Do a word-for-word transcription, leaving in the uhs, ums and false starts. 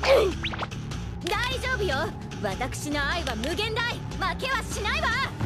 大丈夫よ。私の愛は無限大。負けはしないわ。